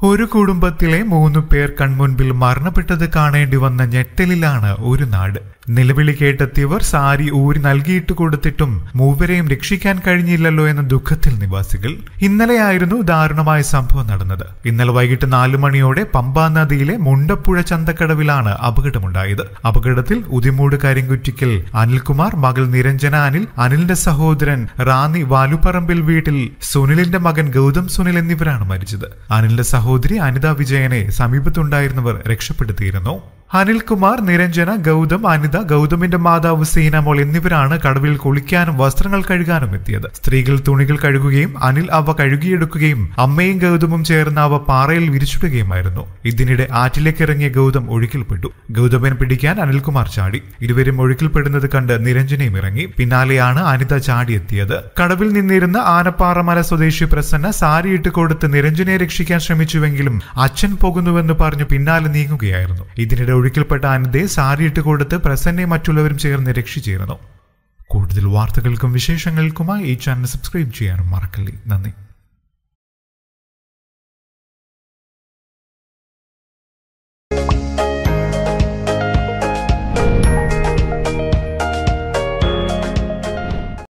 ഒരു കുടുംബത്തിലെ 3 പേർ കൺമുൻപിൽ മരണപ്പെട്ടത് കാണേണ്ടി വന്ന ഞെട്ടലിലാണ് ഒരു നാട്. നിലവിളി കേട്ടെത്തിയവർ സാരി ഊരി നൽകിയിട്ട് കൊടുത്തിട്ടും മൂവരെയും രക്ഷിക്കാൻ കഴിഞ്ഞില്ലല്ലോ എന്ന ദുഃഖത്തിൽ നിവാസികൾ. ഇന്നലെയായിരുന്നു ദാരുണമായ സംഭവം നടന്നത്. ഇന്നലെ വൈകിട്ട് 4 മണിയോടെ പമ്പാ നദിയിലെ മുണ്ടപ്പുഴ ചന്തക്കടവിലാണ് അപകടമുണ്ടായത്. അപകടത്തിൽ ഉദിമൂട് കരിങ്കുറ്റിക്കൽ അനിൽകുമാർ, മകൾ നിരഞ്ജന അനിൽ, അനിലിന്റെ സഹോദരൻ റാന്നി വാലുപറമ്പിൽ വീട്ടിൽ സുനിലിന്റെ മകൻ ഗൗതം സുനിൽ എന്നിവരാണ് മരിച്ചത്. അനിലിന്റെ സഹോദരി അനിത വിജയനെ സമീപത്തുണ്ടായിരുന്നവർ രക്ഷപ്പെടുത്തിയിരുന്നു. അനിൽകുമാർ, നിരഞ്ജന, ഗൗതം, അനിത, ഗൗതമിന്റെ മാതാവ് സീനമോൾ എന്നിവരാണ് കടവിൽ കുളിക്കാനും വസ്ത്രങ്ങൾ കഴുകാനും എത്തിയത്. സ്ത്രീകൾ തുണികൾ കഴുകുകയും അനിൽ അവ കഴുകിയെടുക്കുകയും അമ്മയും ഗൗതമും ചേർന്ന് അവ പാറയിൽ വിരിച്ചിടുകയുമായിരുന്നു. ഇതിനിടെ ആറ്റിലേക്ക് ഇറങ്ങിയ ഗൗതം ഒഴുക്കിൽപ്പെട്ടു. ഗൗതമൻ പിടിക്കാൻ അനിൽകുമാർ ചാടി. ഇരുവരും ഒഴുക്കിൽപ്പെടുന്നത് കണ്ട് നിരഞ്ജനയും ഇറങ്ങി. പിന്നാലെയാണ് അനിത ചാടിയെത്തിയത്. കടവിൽ നിന്നിരുന്ന ആനപ്പാറമല സ്വദേശി പ്രസന്ന സാരിയിട്ട് കൊടുത്ത് നിരഞ്ജനയെ രക്ഷിക്കാൻ ശ്രമിച്ചുവെങ്കിലും അച്ഛൻ പോകുന്നുവെന്ന് പറഞ്ഞു പിന്നാലെ നീങ്ങുകയായിരുന്നു. ഇതിനിടെ ഒഴുക്കിൽപ്പെട്ട അനിതയെ സാരിയിട്ട് കൊടുത്ത് പ്രസന്നയെ മറ്റുള്ളവരും ചേർന്ന് രക്ഷിച്ചിരുന്നു. കൂടുതൽ വാർത്തകൾക്കും വിശേഷങ്ങൾക്കുമായി ഈ ചാനൽ സബ്സ്ക്രൈബ് ചെയ്യാനും മറക്കല്ലേ. നന്ദി.